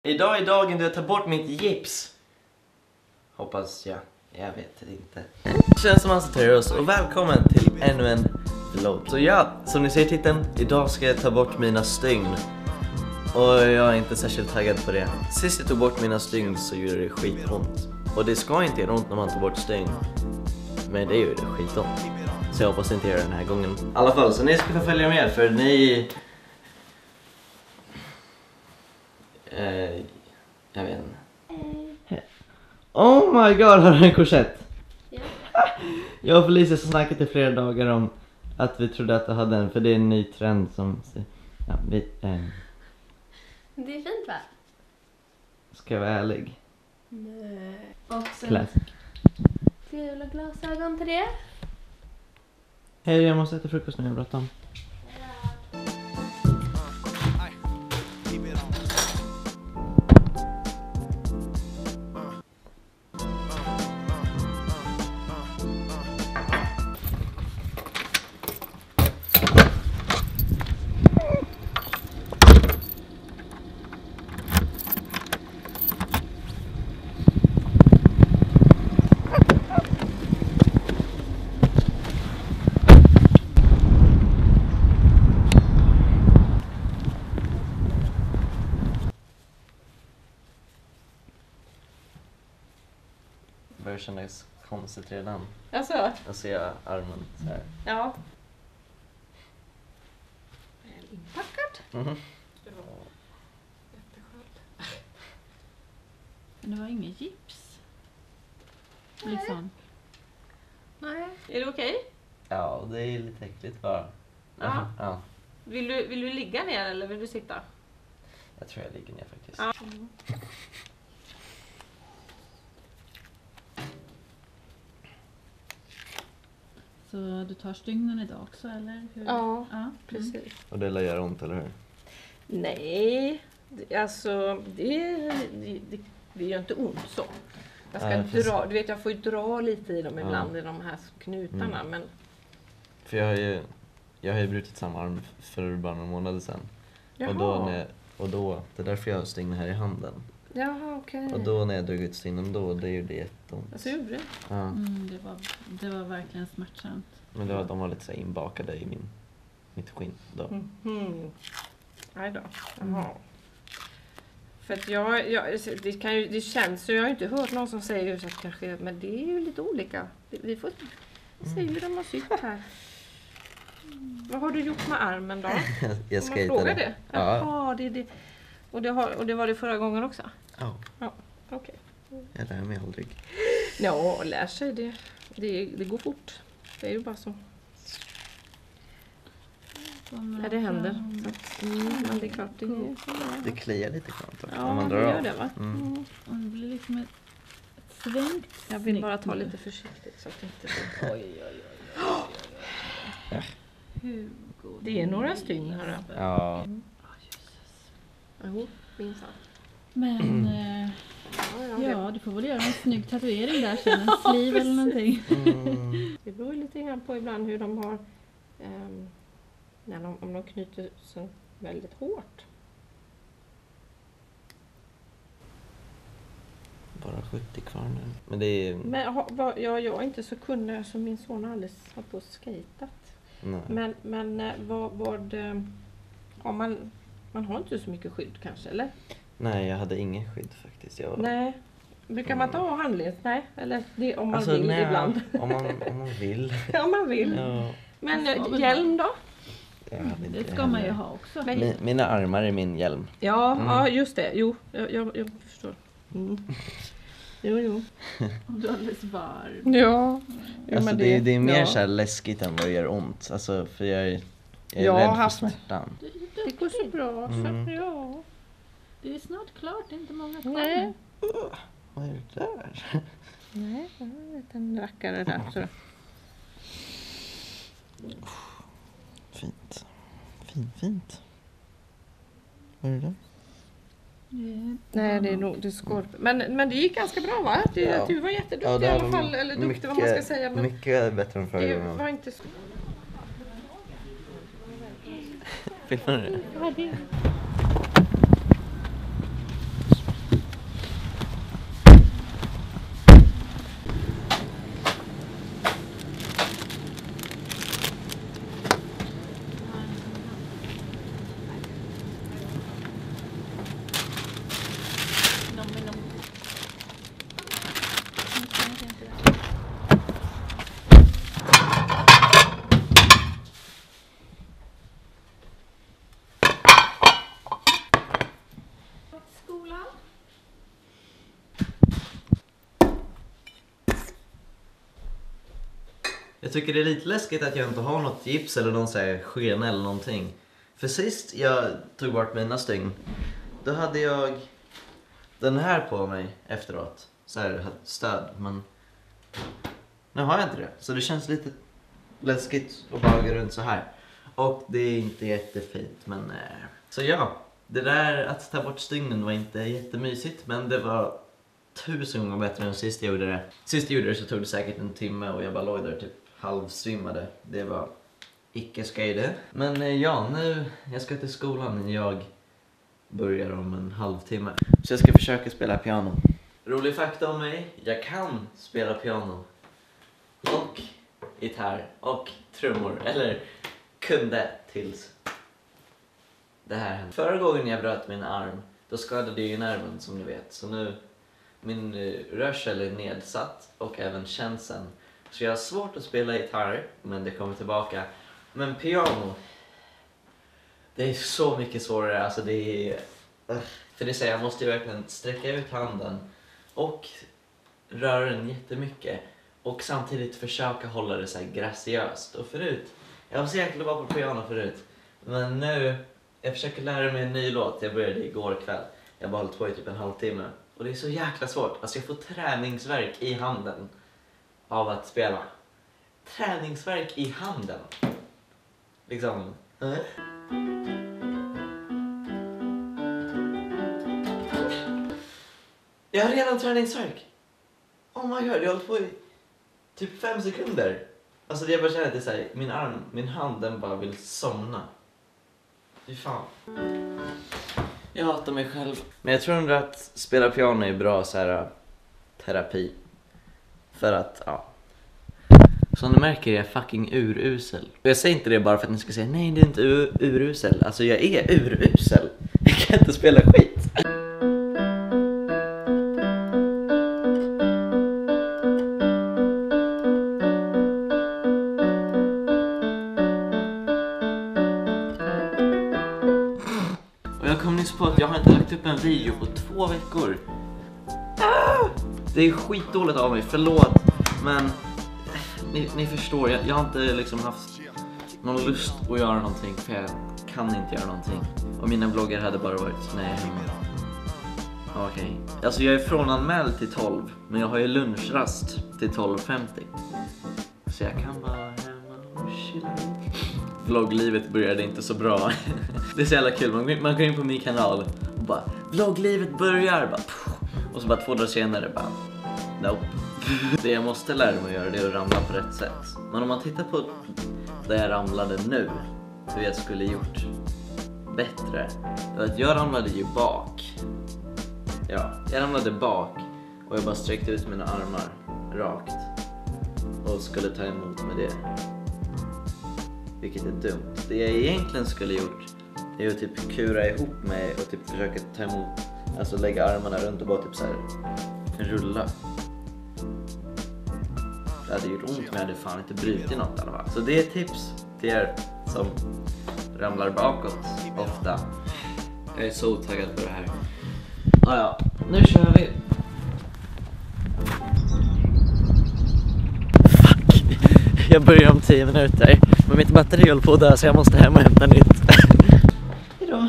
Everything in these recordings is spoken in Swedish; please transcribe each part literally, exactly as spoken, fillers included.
Idag är dagen då jag tar bort mitt gips. Hoppas jag. Jag vet inte. Känns som Ansateros och välkommen till ännu en vlogg. Så ja, som ni ser i titeln, idag ska jag ta bort mina stygn. Och jag är inte särskilt taggad på det. Sist jag tog bort mina stygn så gjorde det skitont. Och det ska inte göra ont när man tar bort stygn. Men det gör det skitont. Så jag hoppas det inte gör det den här gången. I alla fall, så ni ska få följa med för ni... Uh, jag vet inte. Oh my god, har du en korsett? Ja. Jag och Felicia har snackat i flera dagar om att vi trodde att du hade en, för det är en ny trend som... Ja, vi, eh. Det är fint, va? Ska jag vara ärlig? Nej. Och sen Classic. gula glasögon till det. Hej, jag måste äta frukost nu, jag bråttom. Det börjar kännas konstigt redan. Alltså? Jag ser armen så här. Ja. Väl inpackad. Mhm. Det var jätteskönt. Men det var inget gips. Liksom. Nej. Är det okej? Ja, det är lite äckligt bara. Ja. Ja. Vill du, vill du ligga ner eller vill du sitta? Jag tror jag ligger ner faktiskt. Ja. Så du tar stygnen idag också, eller hur? Ja, ja. precis. Och det lär göra ont, eller hur? Nej, det- alltså det, det, det, det gör inte ont så. Jag ska Nej, precis. dra, du vet jag får ju dra lite i dem Ja. ibland i de här knutarna, Mm. men För jag har ju, jag har ju brutit samma arm för bara några månader sedan. jaha, Och då, när jag, och då, det är därför jag har stygn här i handen. jaha okej. Och då när jag drog ut stygnen då, det gjorde jätteont. Alltså gjorde det? Ja. Mm, det, var, det var verkligen smärtsamt. Men det var, de var lite så här inbakade i min, mitt skinn då. Mhm. Nej då. Jaha. För att jag, jag det, kan ju, det känns så, jag har ju inte hört någon som säger så att kanske, men det är ju lite olika. Vi- Vi får se hur de har sytt här. Vad har du gjort med armen då? Jag Får man fråga skejtade. det? Ja. Jaha, det är det. Och det, har, och det var det förra gången också? Ja, Okej. jag lär mig aldrig. Ja, lär sig det. Det, det går fort. Det är ju bara så. Ja, det händer. Så att, mm, men det är klart, det är... Det kliar lite skönt också Ja, när man det drar gör av. det va? Mm. Mm. Och det blir liksom ett, ett svängt Jag vill snitt bara ta nu. lite försiktigt så att det inte blir... Oj, oj, oj, oj, oj, oj. Hugo. Det är några stygn här då. Ja. Jo, minsann. Men eh, Ja, ja, ja, du får väl göra en snygg tatuering där sen. En sleeve eller någonting. Mm. det, det beror ju lite grann på ibland hur de har... ehm, när de, om de knyter sig väldigt hårt. Bara sjuttio kvar nu. Men det är... Men ha, va, ja, jag är inte så kunnig så min son har aldrig har på och skejtat. Nej. Men, men eh, vad... vad eh, har man, man har inte så mycket skydd kanske, eller? Nej, jag hade ingen skydd faktiskt. Jag... Nej. Brukar man ta handleds? Nej, eller det, om man Alltså, vill nej, ibland. Om man, om man vill. Ja, man vill. Ja. Men Det ska eh, väl hjälm då? Jag hade inte Det ska man ju heller. ha också. Men- Mi- Mina armar är min hjälm. Ja, Mm. ja just det. Jo, jag, jag, jag förstår. Mm. Jo, jo. Om du är alldeles varm. Ja. Jo, Alltså men det, det är mer ja. så här läskigt än vad det gör ont. Alltså för jag är, jag är Jag har rädd för haft- smärtan. Du är Det går så duktig. bra. Mm. Så, ja. Det är snart klart, det är inte många kvar. Nej. Vad är det där? Nej, jag har en liten rackare där. Så. Fint. Fint, fint. Vad är det där? Det- Nej, det är nog det skorp. Men, men det gick ganska bra va? Det, Ja. Du var jätteduktig Ja, det i var alla fall. Eller duktig vad man ska säga. Men mycket bättre än förra det gången. var inte så... Filmar du det? Ja, det... skolan? Jag tycker det är lite läskigt att jag inte har något gips eller någon så här sken eller någonting. För sist jag tog bort mina stygn, då hade jag den här på mig efteråt. Så här stöd, men nu har jag inte det. Så det känns lite läskigt att bara gå runt så här. Och det är inte jättefint, men... Eh. Så ja, det där att ta bort stygnen var inte jättemysigt, men det var tusen gånger bättre än sist jag gjorde det. Sist jag gjorde det så tog det säkert en timme och jag bara låg där typ halvsvimmade. Det var icke skojde. Men eh, ja, nu jag ska till skolan. Jag börjar om en halvtimme. Så jag ska försöka spela piano. Rolig fakta om mig, jag kan spela piano. Och gitarr och trummor. Eller kunde tills det här hände. Förra gången jag bröt min arm, då skadade jag nerven som ni vet. Så nu, min rörsel är nedsatt och även känseln. Så jag har svårt att spela gitarr, men det kommer tillbaka. Men piano, det är så mycket svårare. Alltså det är... För det säger jag måste ju verkligen sträcka ut handen och röra den jättemycket. Och samtidigt försöka hålla det så här graciöst. Och förut, jag var så jäkla bra på piano förut. Men nu, jag försöker lära mig en ny låt. Jag började igår kväll. Jag har bara hållit på i typ en halvtimme. Och det är så jäkla svårt. Alltså jag får träningsverk i handen av att spela. Träningsverk i handen. Liksom. Mm. Jag har redan träningsverk. Oh my god, jag har hållit på i typ fem sekunder. Alltså det jag bara känner att det är så här, min arm, min hand den bara vill somna. Fy fan. Jag hatar mig själv. Men jag tror ändå att spela piano är bra så här terapi. För att, ja. Som ni märker är jag fucking urusel. Och jag säger inte det bara för att ni ska säga nej, det är inte ur urusel. Alltså jag är urusel. Jag kan inte spela skit. Och jag kom nyss på att jag har inte lagt upp en video på två veckor. Det är skitdåligt av mig, förlåt. Men ni, ni förstår, jag, jag har inte liksom haft någon lust att göra någonting. För jag kan inte göra någonting. Och mina vloggar hade bara varit när jag är hemma. Okej, okay. Alltså jag är frånanmäld till tolv. Men jag har ju lunchrast till tolv femtio. Så jag kan bara hemma och chilla. Vlogglivet började inte så bra. Det är så jävla kul, man, man går in på min kanal och bara vlogglivet börjar bara, och så bara två dagar senare bara nope. Det jag måste lära mig att göra det är att ramla på rätt sätt. Men om man tittar på där jag ramlade nu, hur jag skulle gjort bättre, det var att jag ramlade ju bak. Ja, jag ramlade bak och jag bara sträckte ut mina armar rakt och skulle ta emot med det. Vilket är dumt. Det jag egentligen skulle gjort är att typ kura ihop mig och typ försöka ta emot, alltså lägga armarna runt och bara typ så här rulla. Det hade gjort ont men jag hade fan inte brutit något i alla fall. Så det är ett tips till er som ramlar bakåt ofta. Jag är så taggad på det här. Ah, ja, nu kör vi. Fuck. Jag börjar om tio minuter. Men mitt batteri håller på där så jag måste hem och hämta nytt. Hejdå.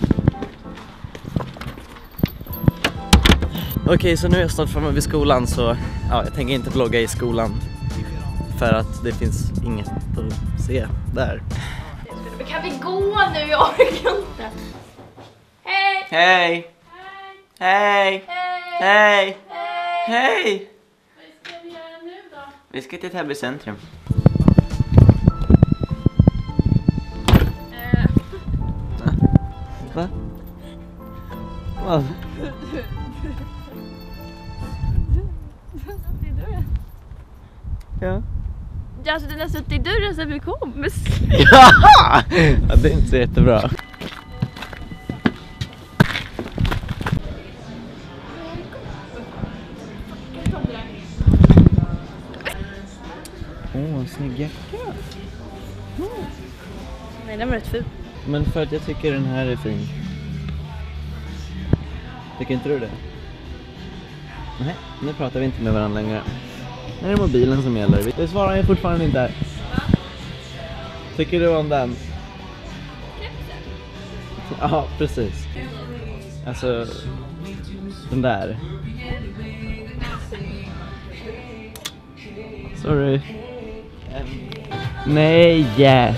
Okej, okay, så nu är jag snart framme vid skolan så ja, jag tänker inte vlogga i skolan. För att det finns inget att se där. Kan vi gå nu? Jag orkar inte. Hej! Hej! Hej! Hej! Hej! Hej! Hej! Vad ska vi göra nu då? Vi ska till Täby centrum. Eh. Va? Vad? Ja. Alltså den har suttit i dörren sen vi kom. Ja! Ja, det är inte så jättebra. Åh, oh, snygg jacka. Mm. Nej, den var rätt ful. Men för att jag tycker den här är fin. Tycker inte du det? Nej, nu pratar vi inte med varandra längre. Nu är det mobilen som gäller. Det svarar jag fortfarande inte. Tycker du om den? Ja, precis. Alltså, den där. Sorry. Um, nej! Yeah.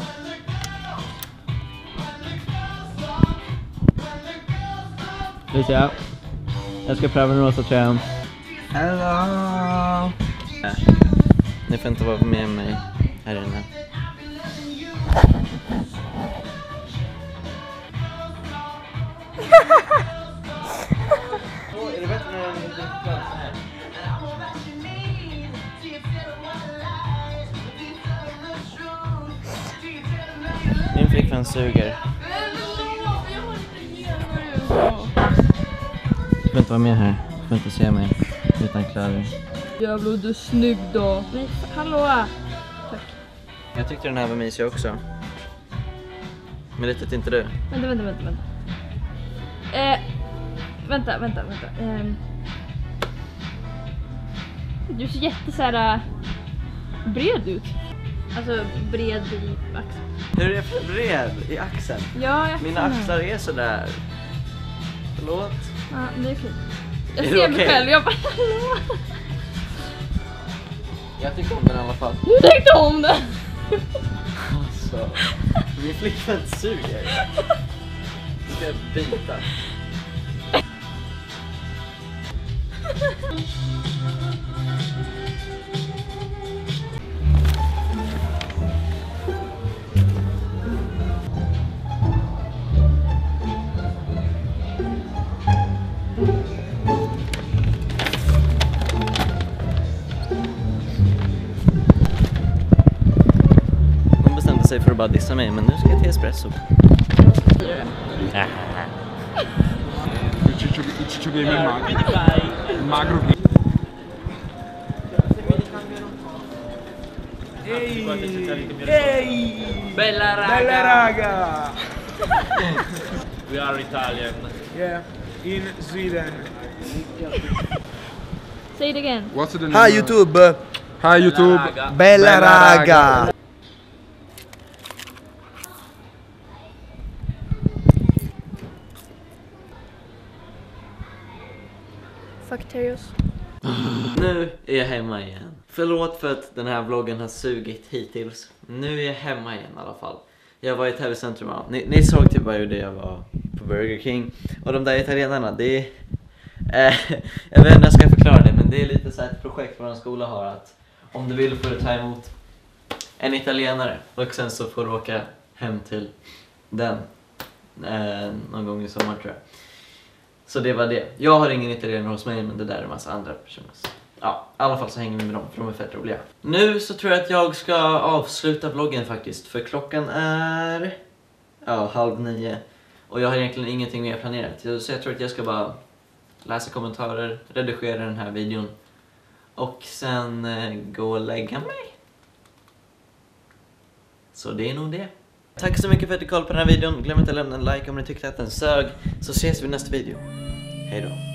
Lucia, jag ska pröva den rosa tröjan. Hello! Äh, ni får inte vara med mig här inne. Är det bättre när den inte plats här? Min flickvän suger. Du får inte vara med här. Du får inte se mig utan kläder. Jävlar, du är snygg då. Nej, hallå! Tack. Jag tyckte den här var mysig också. Men det tyckte inte du? Vänta, vänta, vänta, vänta. Eh, vänta, vänta, vänta. Eh, du ser jätte så här, uh, bred ut. Alltså bred i axeln. Hur är jag för bred i axeln? Ja, jag Mina axlar är sådär. Förlåt. Ja, det är okej. Jag Är ser det mig okej? själv, jag bara hallå. Jag tycker om den i alla fall. Du tyckte om det. Alltså, min flickvän suger. Ska jag byta? Sig för att bara dissa mig, men nu ska jag till espresso. Ciccio Gamer magro. Magro. Ehi! Ehi! Bella raga! Bella raga! We are Italian. Yeah, in Sweden. Say it again. What's the name? Hi YouTube! Hi YouTube! Raga. Bella raga! Fakterios. Nu är jag hemma igen. Förlåt för att den här vloggen har sugit hittills. Nu är jag hemma igen i alla fall. Jag var i Täby centrum. Ni, ni såg typ bara hur det jag var på Burger King. Och de där italienarna, det är... Eh, jag vet inte om jag ska förklara det, men det är lite så här ett projekt vår skola har att om du vill får du ta emot en italienare. Och sen så får du åka hem till den eh, någon gång i sommar tror jag. Så det var det. Jag har ingen italienare hos mig, men det där är en massa andra personer. Ja, i alla fall så hänger vi med dem, för de är fett roliga. Nu så tror jag att jag ska avsluta vloggen faktiskt, för klockan är ja, halv nio. Och jag har egentligen ingenting mer planerat. Så jag tror att jag ska bara läsa kommentarer, redigera den här videon och sen eh, gå och lägga mig. Så det är nog det. Tack så mycket för att du kollade på den här videon. Glöm inte att lämna en like om ni tyckte att den sög. Så ses vi i nästa video. Hej då.